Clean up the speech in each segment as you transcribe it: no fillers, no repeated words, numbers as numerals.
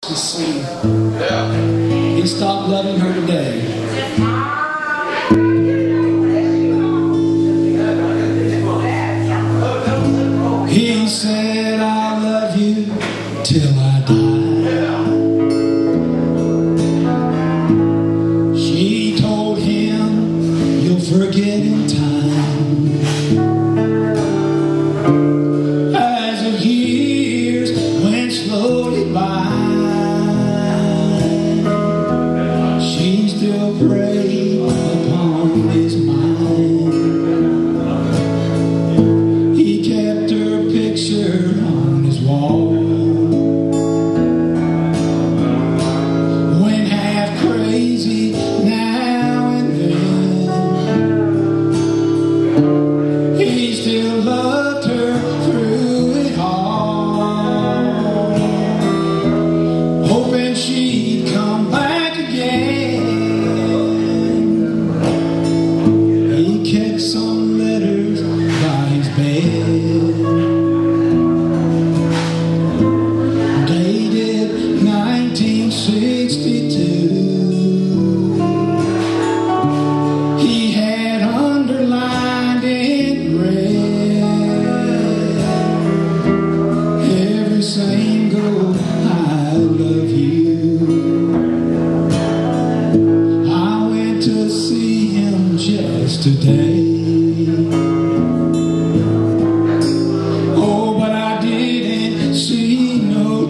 to sing. He stopped loving her today. He said, I love you till I die. She told him, you'll forget in time. As the years went slowly by, she still preyed upon his mind. He kept her picture on his wall. Went half crazy now and then. He still loved her through it all, hoping she'd come back again. He kept some letters by his bed, dated 1962. He had underlined in red every single I love you. I went to see him just today. Oh, but I didn't see no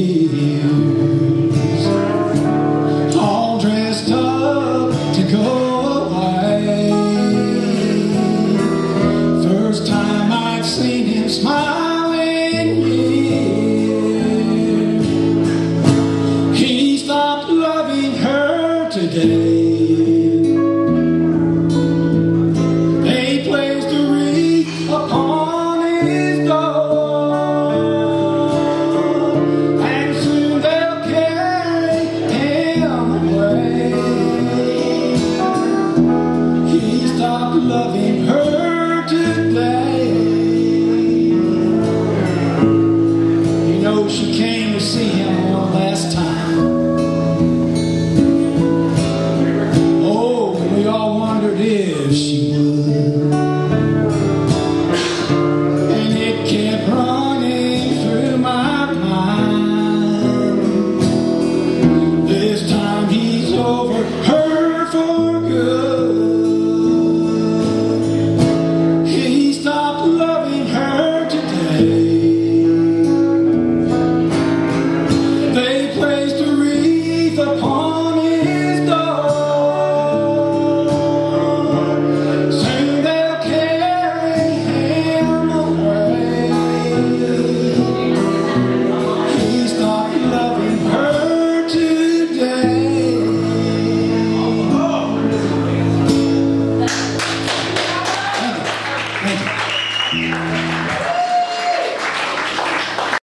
tears. All dressed up to go away. First time I'd seen him smile in years. He stopped loving her today. They placed a wreath upon his door, and soon they'll carry him away. He stopped loving her today. You know, she came to see him one last time. Oh, we all wondered if she would. And it kept running through my mind. This time he's over her for good. He stopped loving her today. They placed a wreath upon